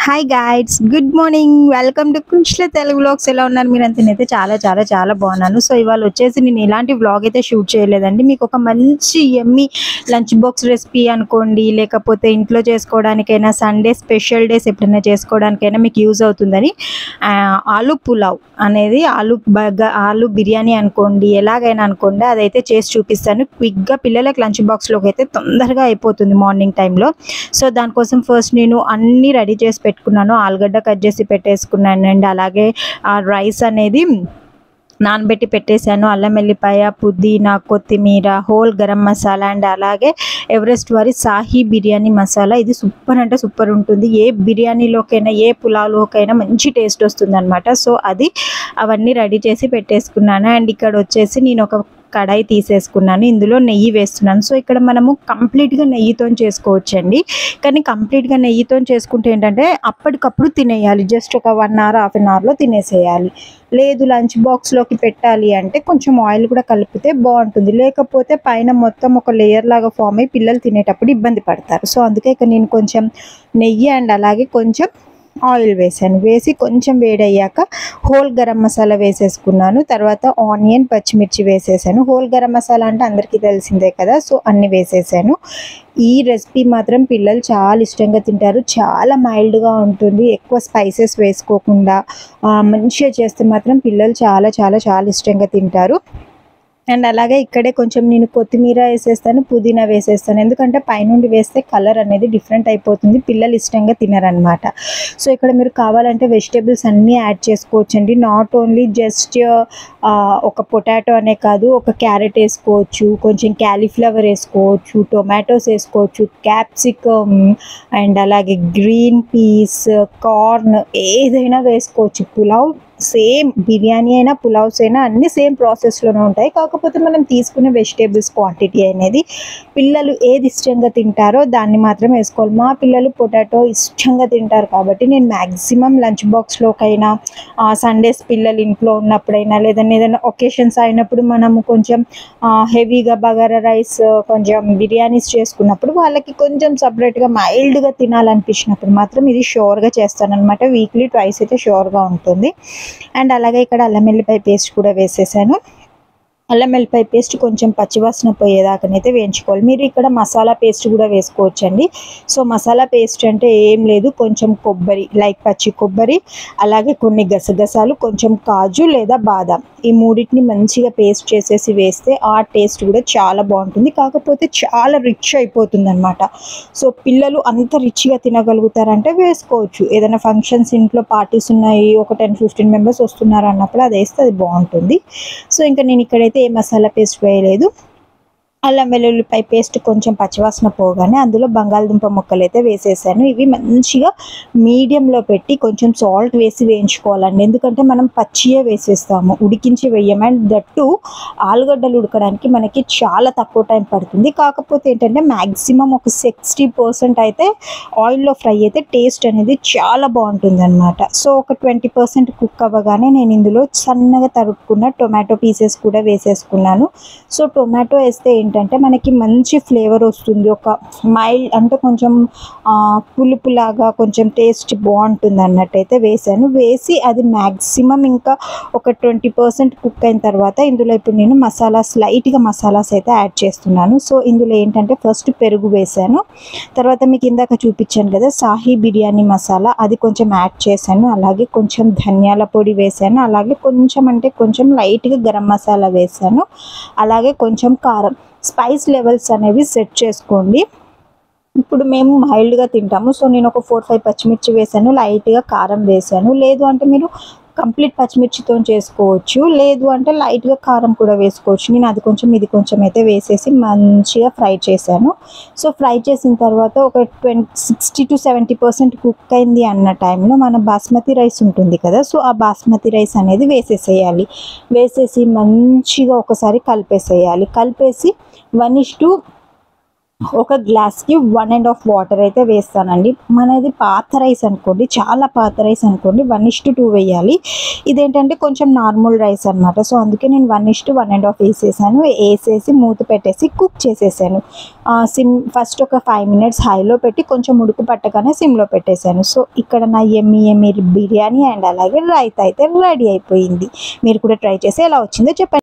Hi guys, good morning. Welcome to Krishna Telugu vlogs. ఎలా ఉన్నారు మీరంతా? నేనైతే చాలా చాలా చాలా బాగున్నాను. సో ఇవాళ వచ్చేసి నేను ఎలాంటి వ్లాగ్ అయితే షూట్ చేయలేదండి. మీకు ఒక మంచి ఎమ్మి లంచ్ బాక్స్ రెసిపీ అనుకోండి, లేకపోతే ఇంట్లో చేసుకోవడానికైనా, సండే స్పెషల్ డేస్ ఎప్పుడైనా చేసుకోవడానికైనా మీకు యూజ్ అవుతుందని ఆలు పులావ్ అనేది ఆలు బిర్యానీ అనుకోండి, ఎలాగైనా అనుకోండి, అదైతే చేసి చూపిస్తాను. క్విక్గా పిల్లలకి లంచ్ బాక్స్లోకి అయితే తొందరగా అయిపోతుంది మార్నింగ్ టైంలో. సో దానికోసం ఫస్ట్ నేను అన్నీ రెడీ చేసి పెట్టుకున్నాను. ఆలుగడ్డ కట్ చేసి పెట్టేసుకున్నాను అండ్ అలాగే రైస్ అనేది నానబెట్టి పెట్టేశాను. అల్లం వెల్లిపాయ, పుదీనా, కొత్తిమీర, హోల్ గరం మసాలా అండ్ అలాగే ఎవరెస్ట్ వారి సాహీ బిర్యానీ మసాలా. ఇది సూపర్ అంటే సూపర్ ఉంటుంది. ఏ బిర్యానీలోకైనా ఏ పులావ్లోకైనా మంచి టేస్ట్ వస్తుంది అనమాట. సో అవన్నీ రెడీ చేసి పెట్టేసుకున్నాను. అండ్ ఇక్కడ వచ్చేసి నేను ఒక కడాయి తీసేసుకున్నాను. ఇందులో నెయ్యి వేస్తున్నాను. సో ఇక్కడ మనము కంప్లీట్గా నెయ్యితో చేసుకోవచ్చండి. కానీ కంప్లీట్గా నెయ్యితో చేసుకుంటే ఏంటంటే అప్పటికప్పుడు తినేయాలి. జస్ట్ ఒక 1 అవర్ హాఫ్ అన్ అవర్లో తినేసేయాలి. లేదు లంచ్ బాక్స్లోకి పెట్టాలి అంటే కొంచెం ఆయిల్ కూడా కలిపితే బాగుంటుంది. లేకపోతే పైన మొత్తం ఒక లేయర్ లాగా ఫామ్ అయ్యి పిల్లలు తినేటప్పుడు ఇబ్బంది పడతారు. సో అందుకే ఇక్కడ నేను కొంచెం నెయ్యి అండ్ అలాగే కొంచెం ఆయిల్ వేసాను. వేసి కొంచెం వేడయ్యాక హోల్ గరం మసాలా వేసేసుకున్నాను. తర్వాత ఆనియన్, పచ్చిమిర్చి వేసేసాను. హోల్ గరం మసాలా అంటే అందరికీ తెలిసిందే కదా. సో అన్నీ వేసేసాను. ఈ రెసిపీ మాత్రం పిల్లలు చాలా ఇష్టంగా తింటారు. చాలా మైల్డ్గా ఉంటుంది. ఎక్కువ స్పైసెస్ వేసుకోకుండా మంచిగా చేస్తే మాత్రం పిల్లలు చాలా చాలా చాలా ఇష్టంగా తింటారు. అండ్ అలాగే ఇక్కడే కొంచెం నేను కొత్తిమీర వేసేస్తాను, పుదీనా వేసేస్తాను. ఎందుకంటే పైనుండి వేస్తే కలర్ అనేది డిఫరెంట్ అయిపోతుంది, పిల్లలు ఇష్టంగా తినరనమాట. సో ఇక్కడ మీరు కావాలంటే వెజిటేబుల్స్ అన్నీ యాడ్ చేసుకోవచ్చండి. నాట్ ఓన్లీ జస్ట్ ఒక పొటాటో అనే కాదు, ఒక క్యారెట్ వేసుకోవచ్చు, కొంచెం క్యాలీఫ్లవర్ వేసుకోవచ్చు, టొమాటోస్ వేసుకోవచ్చు, క్యాప్సికమ్ అండ్ అలాగే గ్రీన్ పీస్, కార్న్ ఏదైనా వేసుకోవచ్చు. పులావ్ సేమ్ బిర్యానీ అయినా పులావ్స్ అయినా అన్నీ సేమ్ ప్రాసెస్లోనే ఉంటాయి. కాకపోతే మనం తీసుకునే వెజిటేబుల్స్ క్వాంటిటీ అనేది పిల్లలు ఏది ఇష్టంగా తింటారో దాన్ని మాత్రం వేసుకోవాలి. మా పిల్లలు పొటాటో ఇష్టంగా తింటారు కాబట్టి నేను మ్యాక్సిమం లంచ్ బాక్స్లోకైనా, సండేస్ పిల్లలు ఇంట్లో ఉన్నప్పుడైనా, లేదంటే ఏదైనా ఒకేషన్స్ అయినప్పుడు మనము కొంచెం హెవీగా బగారా రైస్, కొంచెం బిర్యానీస్ చేసుకున్నప్పుడు వాళ్ళకి కొంచెం సపరేట్గా మైల్డ్గా తినాలనిపించినప్పుడు మాత్రం ఇది షూర్గా చేస్తానన్నమాట. వీక్లీ ట్వైస్ అయితే షూర్గా ఉంటుంది. అండ్ అలాగే ఇక్కడ అల్లం వెల్లిపాయ పేస్ట్ కూడా వేసేసాను. అల్లం వెల్లిపాయ పేస్ట్ కొంచెం పచ్చివాసన పోయేదాకనైతే వేయించుకోవాలి. మీరు ఇక్కడ మసాలా పేస్ట్ కూడా వేసుకోవచ్చండి. సో మసాలా పేస్ట్ అంటే ఏం లేదు, కొంచెం కొబ్బరి, లైక్ పచ్చి కొబ్బరి, అలాగే కొన్ని గసగసాలు, కొంచెం కాజు లేదా బాదాం, ఈ మూడింటిని మంచిగా పేస్ట్ చేసేసి వేస్తే ఆ టేస్ట్ కూడా చాలా బాగుంటుంది. కాకపోతే చాలా రిచ్ అయిపోతుంది అనమాట. సో పిల్లలు అంత రిచ్గా తినగలుగుతారంటే వేసుకోవచ్చు. ఏదైనా ఫంక్షన్స్, ఇంట్లో పార్టీస్ ఉన్నాయి, ఒక 10-15 మెంబర్స్ వస్తున్నారు అన్నప్పుడు అది వేస్తే అది బాగుంటుంది. సో ఇంకా నేను ఇక్కడైతే ఏ మసాలా పేస్ట్ వేయలేదు. అల్లం వెల్లుల్లిపాయ పేస్ట్ కొంచెం పచ్చివాసన పోగానే అందులో బంగాళదుంప ముక్కలు అయితే వేసేసాను. ఇవి మంచిగా మీడియంలో పెట్టి కొంచెం సాల్ట్ వేసి వేయించుకోవాలండి. ఎందుకంటే మనం పచ్చియే వేసేస్తాము, ఉడికించి వేయము. అండ్ దట్టు ఆలుగడ్డలు ఉడకడానికి మనకి చాలా తక్కువ టైం పడుతుంది. కాకపోతే ఏంటంటే మ్యాక్సిమం ఒక 60% అయితే ఆయిల్లో ఫ్రై అయితే టేస్ట్ అనేది చాలా బాగుంటుంది అనమాట. సో ఒక 20% కుక్ అవ్వగానే నేను ఇందులో సన్నగా తరుక్కున్న టొమాటో పీసెస్ కూడా వేసేసుకున్నాను. సో టొమాటో వేస్తే ఏంటంటే మనకి మంచి ఫ్లేవర్ వస్తుంది. ఒక మైల్డ్ అంటే కొంచెం పులుపులాగా కొంచెం టేస్ట్ బాగుంటుంది అన్నట్టయితే వేసాను. వేసి అది మ్యాక్సిమం ఇంకా ఒక 20% కుక్ అయిన తర్వాత ఇందులో ఇప్పుడు నేను లైట్గా మసాలాస్ అయితే యాడ్ చేస్తున్నాను. సో ఇందులో ఏంటంటే ఫస్ట్ పెరుగు వేసాను. తర్వాత మీకు ఇందాక చూపించాను కదా సాహీ బిర్యానీ మసాలా, అది కొంచెం యాడ్ చేశాను. అలాగే కొంచెం ధనియాల పొడి వేసాను. అలాగే కొంచెం లైట్గా గరం మసాలా వేసాను. అలాగే కొంచెం కారం. స్పైస్ లెవెల్స్ అనేవి సెట్ చేసుకోండి. ఇప్పుడు మేము మైల్డ్గా తింటాము. సో నేను ఒక 4-5 పచ్చిమిర్చి వేసాను, లైట్గా కారం వేసాను. లేదు అంటే మీరు కంప్లీట్ పచ్చిమిర్చితో చేసుకోవచ్చు, లేదు అంటే లైట్గా కారం కూడా వేసుకోవచ్చు. నేను అది కొంచెం ఇది కొంచెం అయితే వేసేసి మంచిగా ఫ్రై చేశాను. సో ఫ్రై చేసిన తర్వాత ఒక 60-70% కుక్ అయింది అన్న టైంలో మన బాస్మతి రైస్ ఉంటుంది కదా, సో ఆ బాస్మతి రైస్ అనేది వేసేసేయాలి. వేసేసి మంచిగా ఒకసారి కలిపేసేయాలి. కలిపేసి 1:2 ఒక గ్లాస్కి 1.5 వాటర్ అయితే వేస్తానండి. మనది పాత రైస్ అనుకోండి, చాలా పాత రైస్ అనుకోండి 1:2 వేయాలి. ఇదేంటంటే కొంచెం నార్మల్ రైస్ అనమాట. సో అందుకే నేను 1:1.5 వేసేసాను. వేసేసి మూత పెట్టేసి కుక్ చేసేసాను. ఫస్ట్ ఒక 5 మినిట్స్ హైలో పెట్టి కొంచెం ఉడుకు పట్టగానే సిమ్లో పెట్టేశాను. సో ఇక్కడ నా యమ్మీ బిర్యానీ అండ్ అలాగే రైతా అయితే రెడీ అయిపోయింది. మీరు కూడా ట్రై చేసి ఎలా వచ్చిందో చెప్పండి.